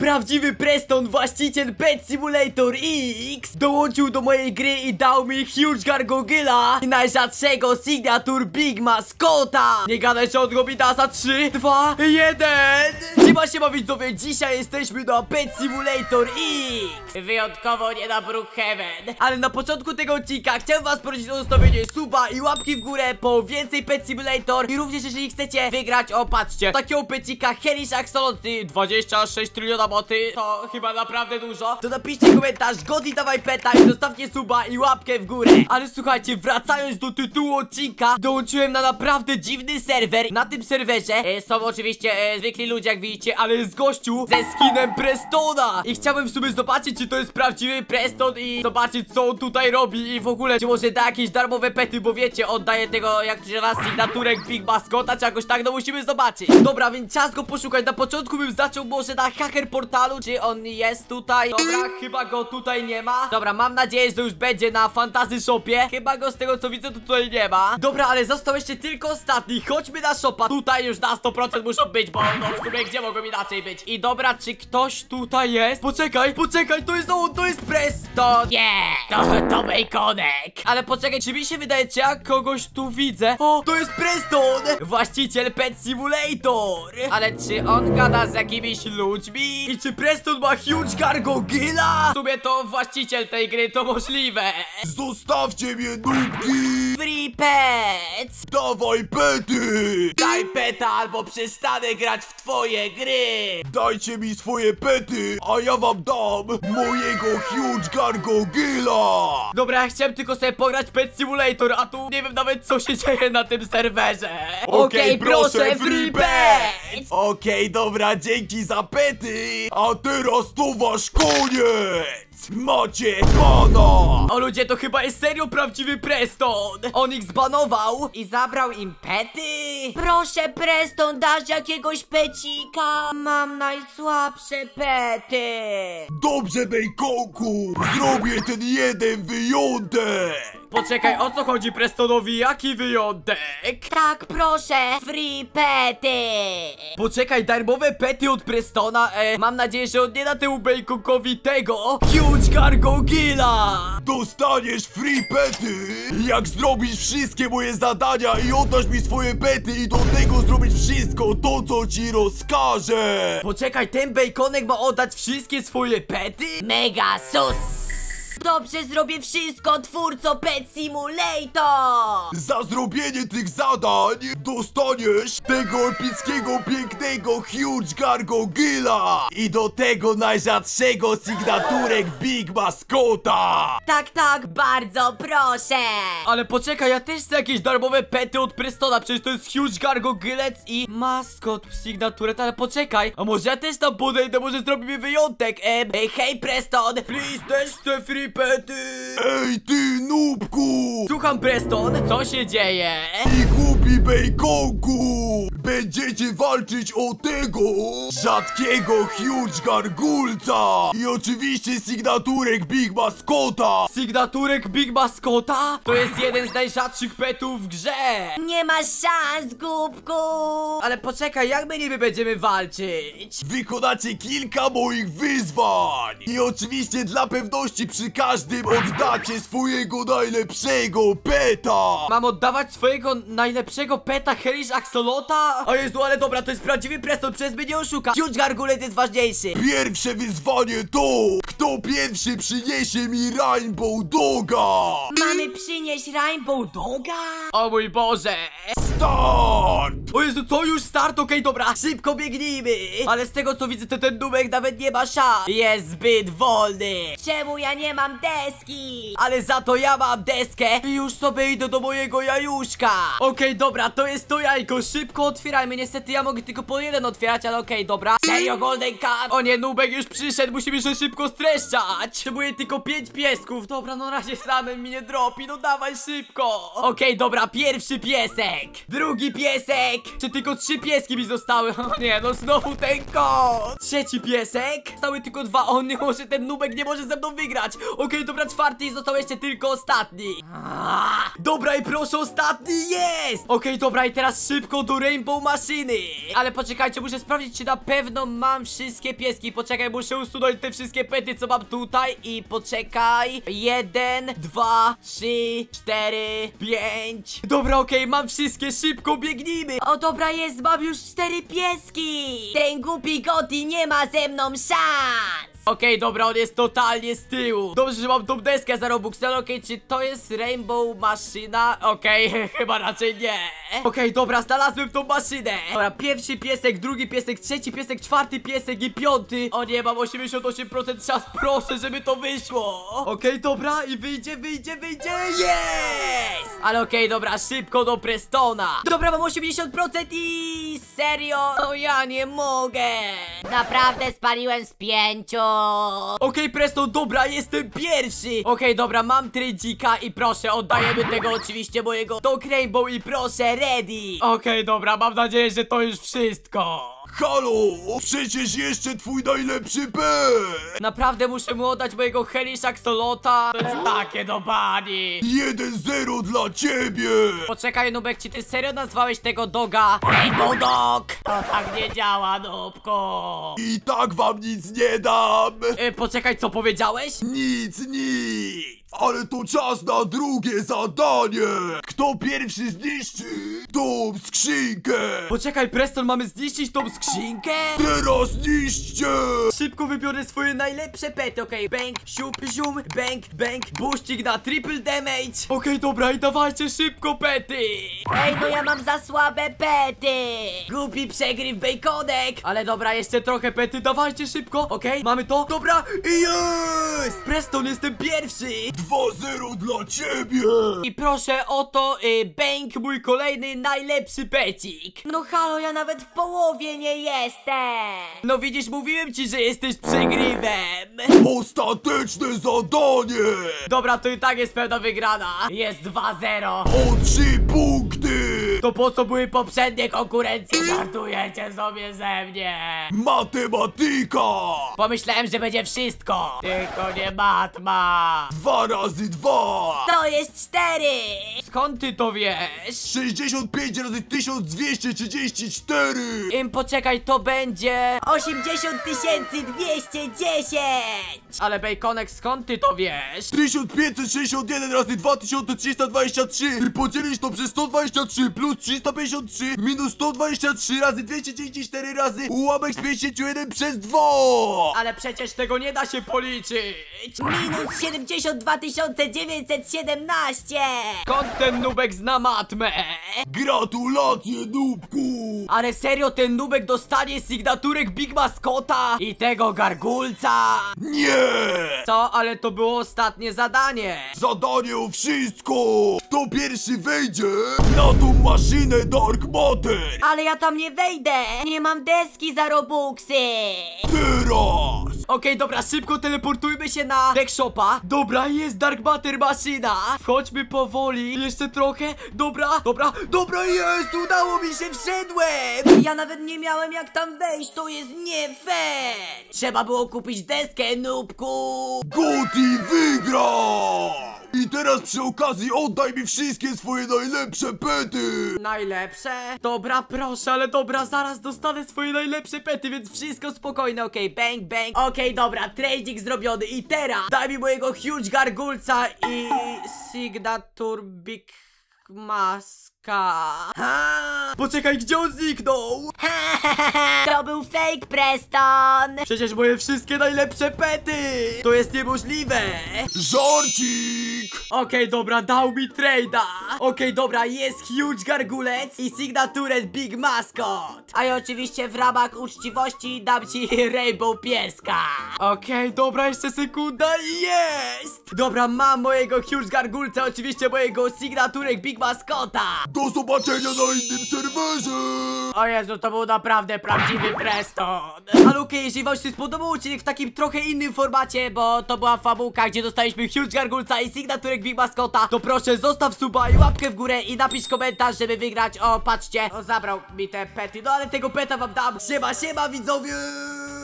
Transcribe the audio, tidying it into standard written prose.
Prawdziwy Preston, właściciel Pet Simulator X, dołączył do mojej gry i dał mi Huge Gargoyle'a i najrzadszego Signature Big Mascota. Nie gadaj, że on robi za 3, 2, 1. Siema widzowie, dzisiaj jesteśmy na Pet Simulator X. Wyjątkowo nie na Brookhaven. Ale na początku tego odcinka chciałem was prosić o zostawienie suba i łapki w górę po więcej Pet Simulator. I również jeżeli chcecie wygrać, o patrzcie, takiego pecika Hellish Axolotl 26 tryliona boty, to chyba naprawdę dużo. To napiszcie komentarz, Gotti dawaj peta i zostawcie suba i łapkę w górę. Ale słuchajcie, wracając do tytułu odcinka, dołączyłem na naprawdę dziwny serwer. Na tym serwerze są oczywiście zwykli ludzie, jak widzicie, ale z gościu ze skinem Prestona. I chciałbym w sumie zobaczyć, czy to jest prawdziwy Preston i zobaczyć, co on tutaj robi i w ogóle, czy może da jakieś darmowe pety, bo wiecie, on daje tego, jak to się nazywa, sygnaturek Big Mascota, czy jakoś tak, no musimy zobaczyć. Dobra, więc czas go poszukać. Na początku bym zaczął może na hacker portalu, czy on jest tutaj. Dobra, chyba go tutaj nie ma. Dobra, mam nadzieję, że już będzie na Fantasy Shopie. Chyba go z tego co widzę, to tutaj nie ma. Dobra, ale został jeszcze tylko ostatni. Chodźmy na shopa. Tutaj już na 100% muszą być, bo no w sumie gdzie mogą inaczej być? I dobra, czy ktoś tutaj jest? Poczekaj, to jest on, to jest Preston. Nie, to Baconek. Ale poczekaj, czy mi się wydaje, czy ja kogoś tu widzę? O, to jest Preston, właściciel Pet Simulator. Ale czy on gada z jakimiś ludźmi? I czy Preston ma Huge Gargoyle'a? W sumie to właściciel tej gry, to możliwe. Zostawcie mnie, nubki! Free pets. Dawaj pety! Daj peta, albo przestanę grać w twoje gry. Dajcie mi swoje pety, a ja wam dam mojego Huge Gargoyle'a! Dobra, ja chciałem tylko sobie pograć Pet Simulator, a tu nie wiem nawet, co się dzieje na tym serwerze. Okej, proszę, free pets. Okej, dobra, dzięki za pety! A teraz to wasz koniec! Macie pana! O ludzie, to chyba jest serio prawdziwy Preston. On ich zbanował i zabrał im pety. Proszę Preston, dasz jakiegoś pecika? Mam najsłabsze pety. Dobrze, Bejkonku! Zrobię ten jeden wyjątek! Poczekaj, o co chodzi Prestonowi? Jaki wyjątek? Tak, proszę, free pety. Poczekaj, darmowe pety od Prestona. Mam nadzieję, że on nie da temu Baconkowi tego Huge Gargoyle'a. Dostaniesz free pety, jak zrobisz wszystkie moje zadania i oddasz mi swoje pety i do tego zrobić wszystko to, co ci rozkażę. Poczekaj, ten Baconek ma oddać wszystkie swoje pety? Mega sus. Dobrze, zrobię wszystko, twórco Pet Simulator! Za zrobienie tych zadań dostaniesz tego epickiego, pięknego Huge Gargoyle'a i do tego najrzadszego sygnaturek Big Mascota! Tak, bardzo proszę! Ale poczekaj, ja też chcę jakieś darmowe pety od Prestona, przecież to jest Huge Gargoyle i maskot sygnaturek, ale poczekaj, a może ja też tam podejdę, może zrobimy wyjątek, hej Preston, please, też chcę free pety! Ej ty, nubku! Słucham Preston, co się dzieje? I głupi Bejkonku! Będziecie walczyć o tego rzadkiego Huge Gargoyle'a i oczywiście sygnaturek Big Mascota! Sygnaturek Big Mascota? To jest jeden z najrzadszych petów w grze! Nie ma szans, głupku! Ale poczekaj, jak my niby będziemy walczyć? Wykonacie kilka moich wyzwań! I oczywiście dla pewności przy każdym oddacie swojego najlepszego peta! Mam oddawać swojego najlepszego peta Hellish Axolotla? O Jezu, ale dobra, to jest prawdziwy Preston, przez mnie nie oszuka. Huge Gargoyle jest ważniejszy. Pierwsze wyzwanie to, kto pierwszy przyniesie mi Rainbow Doga! Mamy przynieść Rainbow Doga? O mój Boże! Start! O Jezu, to już start? Okej, dobra, szybko biegnijmy. Ale z tego co widzę, to ten nubek nawet nie ma szans. Jest zbyt wolny. Czemu ja nie mam deski? Ale za to ja mam deskę i już sobie idę do mojego jajuszka. Okej, dobra, to jest to jajko, szybko otwierajmy. Niestety ja mogę tylko po jeden otwierać, ale okej, dobra. Serio, Golden Cat? O nie, nubek już przyszedł, musimy się szybko streszczać. Potrzebuję tylko 5 piesków. Dobra, no na razie samym mi nie dropi, no dawaj szybko. Okej, dobra, pierwszy piesek, drugi piesek Czy tylko 3 pieski mi zostały? O nie, no znowu ten kot. Trzeci piesek. Zostały tylko 2. O nie, może ten nubek nie może ze mną wygrać. Okej, dobra, 4. i został jeszcze tylko ostatni. Dobra, i proszę, ostatni jest. Okej, dobra, i teraz szybko do Rainbow maszyny. Ale poczekajcie, muszę sprawdzić, czy na pewno mam wszystkie pieski. Poczekaj, muszę usunąć te wszystkie pety, co mam tutaj. I poczekaj. 1, 2, 3, 4, 5. Dobra, okej, mam wszystkie, szybko biegnijmy. O, dobra, jest, mam już 4 pieski. Ten głupi Gotti nie ma ze mną szans. Okej, dobra, on jest totalnie z tyłu. Dobrze, że mam tą deskę za Robuxy, ale okej, czy to jest Rainbow maszyna? Okej, chyba raczej nie. Okej, dobra, znalazłem tą maszynę. Dobra, pierwszy piesek, drugi piesek, trzeci piesek, 4. piesek i 5. O nie, mam 88% szans, proszę, żeby to wyszło. Okej, dobra, i wyjdzie, jest! Ale okej, dobra, szybko do Prestona. Dobra, mam 80% i... Serio? No ja nie mogę. Naprawdę spaliłem z 5. Okej, Preston, dobra, jestem pierwszy. Okej, dobra, mam tradzika i proszę, oddajemy tego oczywiście mojego Dog Rainbow i proszę, ready. Okej, dobra, mam nadzieję, że to już wszystko. Halo, przecież jeszcze twój najlepszy pet! Naprawdę muszę mu oddać mojego Hellish Axolotla. To jest takie do bani. 1-0 dla ciebie! Poczekaj, Nubek, czy ty serio nazwałeś tego doga Rainbow Dog? To tak nie działa, Nubko. I tak wam nic nie dam! Poczekaj, co powiedziałeś? Nic! Ale to czas na drugie zadanie! Kto pierwszy zniszczy tą skrzynkę? Poczekaj, Preston, mamy zniszczyć tą skrzynkę? Teraz niszczcie! Szybko wybiorę swoje najlepsze pety, okej, bang, siup, zium, bang, buścik na triple damage. Okej, dobra, i dawajcie szybko pety. Ej, no ja mam za słabe pety. Głupi przegryw, Baconek. Ale dobra, jeszcze trochę pety, dawajcie szybko. Okej, mamy to, dobra, i jest! Preston, jestem pierwszy. 2-0 dla ciebie! I proszę, oto, bang, mój kolejny najlepszy pecik. No halo, ja nawet w połowie nie jestem. No widzisz, mówiłem ci, że jesteś przegrywem. Ostateczne zadanie! Dobra, to i tak jest pewna wygrana. Jest 2-0. O 3 punkty! To po co były poprzednie konkurencje? Żartujecie sobie ze mnie. Matematyka! Pomyślałem, że będzie wszystko. Tylko nie matma. 2 razy 2! To jest 4. Skąd ty to wiesz? 65 razy 1234! Poczekaj, to będzie... 80 210. Ale Baconek, skąd ty to wiesz? 1561 razy 2323 i podzielić to przez 123 plus 353 minus 123 razy 234 razy ułamek z 51 przez 2! Ale przecież tego nie da się policzyć. Minus 72 917. Skąd ten nubek zna matmę? Gratulacje, nubku! Ale serio, ten nubek dostanie sygnaturek Big Mascota i tego gargulca? Nie! Co? Ale to było ostatnie zadanie. Zadanie o wszystko! Kto pierwszy wejdzie na tą maszynę Dark Matter? Ale ja tam nie wejdę. Nie mam deski za Robuxy. Teraz! Okej, dobra, szybko teleportujmy się na Deck Shopa. Dobra, jest Dark Matter maszyna. Wchodźmy powoli, jeszcze trochę. Dobra, jest, udało mi się, wszedłem. Ja nawet nie miałem jak tam wejść. To jest nie fair. Trzeba było kupić deskę, nubku. Gotti wygrał! I teraz przy okazji oddaj mi wszystkie swoje najlepsze pety! Najlepsze? Dobra, proszę, ale dobra, zaraz dostanę swoje najlepsze pety, więc wszystko spokojne, okej, bang. Okej, dobra, trading zrobiony i teraz daj mi mojego Huge Gargulca i Signature Big Maska. Poczekaj, gdzie on zniknął? To był fake, Preston. Przecież moje wszystkie najlepsze pety. To jest niemożliwe. Żarcik! Okej, dobra, dał mi trade'a. Okej, dobra, jest Huge Gargulec i Signature Big Mascot. A ja oczywiście w ramach uczciwości dam ci Rainbow Pieska. Okej, dobra, jeszcze sekunda i jest. Dobra, mam mojego Huge Gargulca, oczywiście mojego Signature Big Mascota. Do zobaczenia na innym serwerze! O Jezu, to był naprawdę prawdziwy Preston. Ale okej, jeżeli wam się spodobał odcinek w takim trochę innym formacie, bo to była fabułka, gdzie dostaliśmy Huge Gargulca i sygnaturek Big Mascota, to proszę zostaw suba i łapkę w górę i napisz komentarz, żeby wygrać. O, patrzcie, o, zabrał mi te pety, no ale tego peta wam dam. Siema, siema widzowie!